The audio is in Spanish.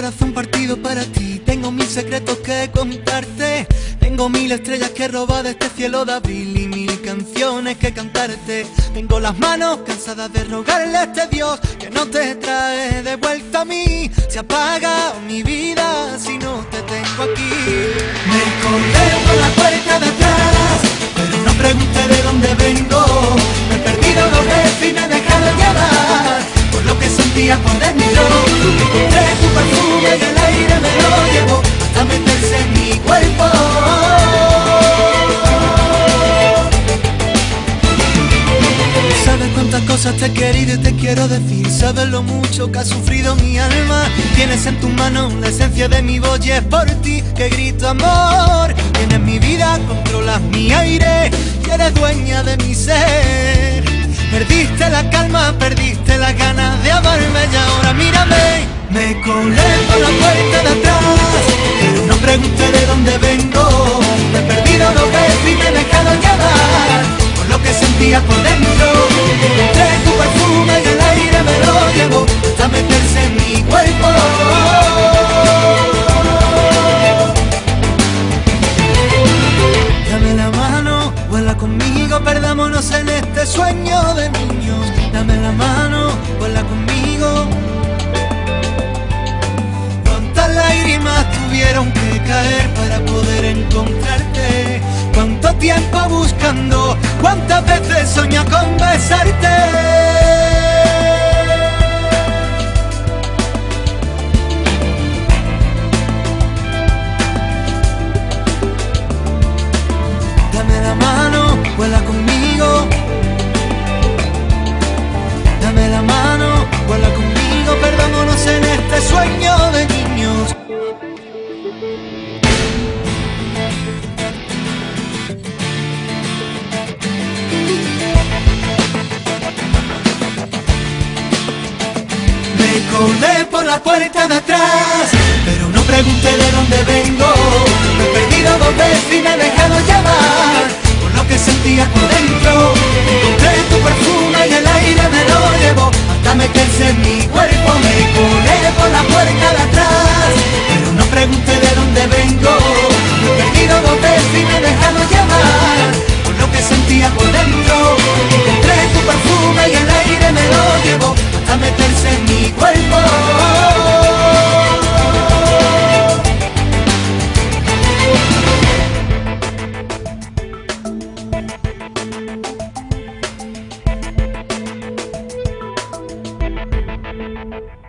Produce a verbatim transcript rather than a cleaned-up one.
corazón partido para ti. Tengo mil secretos que contarte. Tengo mil estrellas que robar de este cielo de abril y mil canciones que cantarte. Tengo las manos cansadas de rogarle a este Dios que no te trae de vuelta a mí. Se apaga mi vida si no te tengo aquí. Me colé por la puerta de atrás, pero no pregunté de dónde vengo. Me he perdido los jefes y me he dejado llevar por lo que sentía por dentro. Encontré tu perfume y el aire me lo llevó hasta meterse en mi cuerpo. Sabes cuántas cosas te he querido y te quiero decir. Sabes lo mucho que ha sufrido mi alma. Tienes en tus manos la esencia de mi voz y es por ti que grito amor. Tienes mi vida, controlas mi aire y eres dueña de mi ser. Perdiste la calma, perdiste las ganas de amarme y ahora mírame. Me colé por la puerta de atrás, pero no pregunté de dónde vengo. Me he perdido lo que y me he dejado llevar por lo que sentía por dentro. Encontré tu perfume y el aire me lo llevó hasta meterse en mi cuerpo. Dame la mano, vuela conmigo, perdámonos en este sueño de niños. Dame la mano, vuela conmigo. Cuántas lágrimas tuvieron que caer para poder encontrarte. Cuánto tiempo buscando, cuántas veces soñé con besarte. Dame la mano, vuela conmigo. Dame la mano, vuela conmigo, perdámonos en este sueño de niños. Me colé por la puerta de atrás, pero no pregunté de dónde vengo. Me he perdido dos veces y me he dejado llevar por lo que sentía por dentro. Encontré tu perfume y el aire me lo llevó hasta meterse en mi cuerpo. Me colé por la puerta de atrás, pero no pregunté de dónde vengo. Me he perdido dos veces y me he dejado llevar por lo que sentía por dentro. Encontré tu perfume y el aire me lo llevó hasta meterse en mi cuerpo. Thank you.